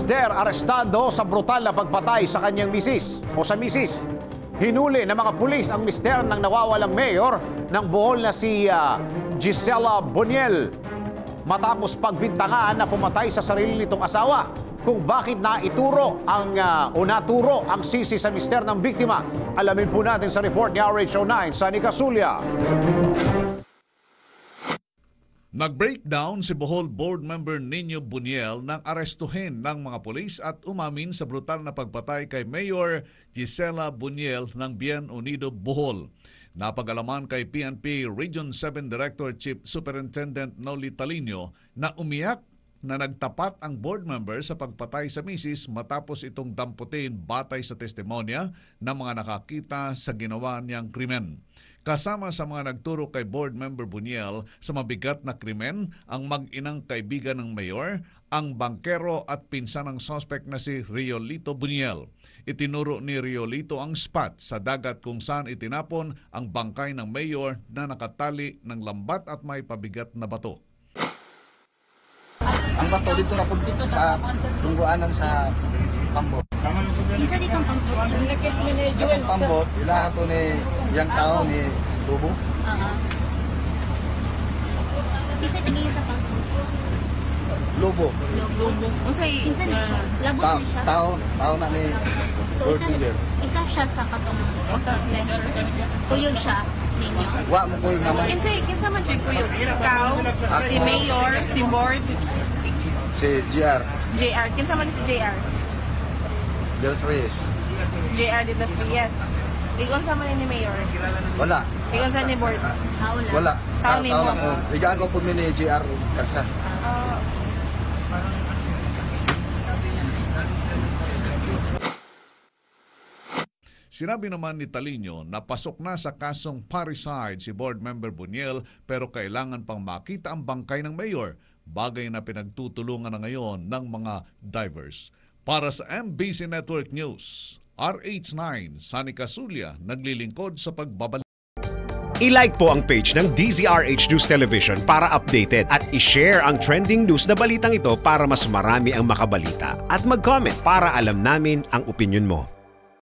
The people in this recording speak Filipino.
Mister arestado sa brutal na pagpatay sa kanyang misis o sa misis. Hinuli ng mga pulis ang mister ng nawawalang mayor ng Bohol na si Gisela Boniel matapos pagbintangan na pumatay sa sarili nitong asawa. Kung bakit naturo ang sisi sa mister ng biktima, alamin po natin sa report ni RHO9 Sunny Casulia. Nag-breakdown si Bohol Board Member Nino Boniel nang arestuhin ng mga pulis at umamin sa brutal na pagpatay kay Mayor Gisela Boniel ng Bien Unido, Bohol. Napag-alaman kay PNP Region 7 Director Chief Superintendent Noli Talino na umiyak na nagtapat ang board member sa pagpatay sa misis matapos itong damputin batay sa testimonya ng mga nakakita sa ginawa niyang krimen. Kasama sa mga nagturo kay board member Boniel sa mabigat na krimen ang mag-inang kaibigan ng mayor, ang bangkero at pinsan ng suspect na si Riolito Boniel. Itinuro ni Riolito ang spot sa dagat kung saan itinapon ang bangkay ng mayor na nakatali ng lambat at may pabigat na bato. Ang bato dito na po sa tungguanan sa Pambot. Isa dito ang pambot. Ang Pambot, ilaha to ni yang tao ni Lubo. Isa tigay sa pambot. Lubo. Lubo. Isa na siya. Labot na siya. Tao na ni So isa siya sa katong suspect. Kuyog siya ninyo. Wa mo koy naman. Kinsa man jud kuyog? Ikaw, si Mayor, si Board, Si JR. JR. Kinsa man si JR? Dels Reyes. JR de las Villas. Ikon sa man ni Mayor. Wala. Ikon sa ni Board. Wala. Tao ni mo. Iga ako po ni JR kaksa. Sinabi naman ni Talino na pasok na sa kasong parricide si board member Boniel pero kailangan pang makita ang bangkay ng mayor, bagay na pinagtutulungan na ngayon ng mga divers. Para sa MBC Network News, RH9 Sunny Casulia naglilingkod sa pagbabalik. I-like po ang page ng DZRH News Television para updated at i-share ang trending news na balitang ito para mas marami ang makabalita at mag-comment para alam namin ang opinion mo.